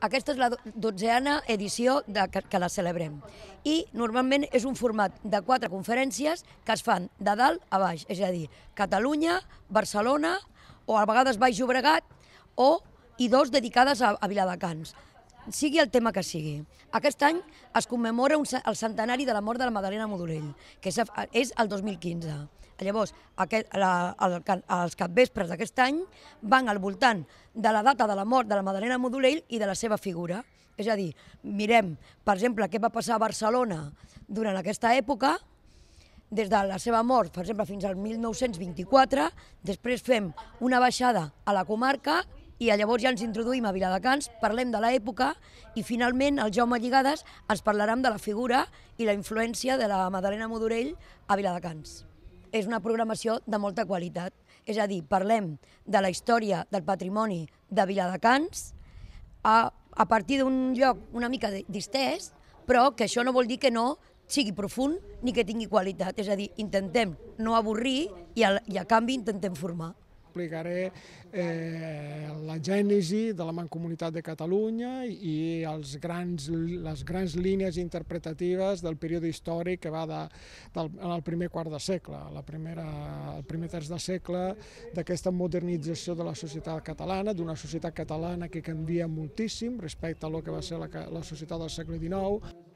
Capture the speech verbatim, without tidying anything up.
Aquesta és la dotzeena edició de, que, que la celebrem. I normalment és un format de quatre conferències que es fan de dalt a baix, és a dir, Catalunya, Barcelona, o a vegades Baix Llobregat, o i dos dedicades a, a Viladecans, sigui el tema que sigui. Aquest any es commemora un, el centenari de la mort de la Madalena Modolell, que és, és el dos mil quinze. Llavors, aquest, la, el, els capvespres d'aquest any van al voltant de la data de la mort de la Madalena Modolell i de la seva figura. És a dir, mirem, per exemple, què va passar a Barcelona durant aquesta època, des de la seva mort, per exemple, fins al mil nou-cents vint-i-quatre, després fem una baixada a la comarca i llavors ja ens introduïm a Viladecans, parlem de l'època i finalment el Jaume Lligades ens parlarà de la figura i la influència de la Madalena Modolell a Viladecans. És una programació de molta qualitat, és a dir, parlem de la història del patrimoni de Viladecans a, a partir d'un lloc una mica distès, però que això no vol dir que no sigui profund ni que tingui qualitat, és a dir, intentem no avorrir i a, i a canvi intentem formar. Explicaré eh, la gènesi de la Mancomunitat de Catalunya i els grans, les grans línies interpretatives del període històric que va de, del el primer quart de segle, la primera, el primer terç de segle, d'aquesta modernització de la societat catalana, d'una societat catalana que canvia moltíssim respecte a lo que va ser la, la societat del segle dinou.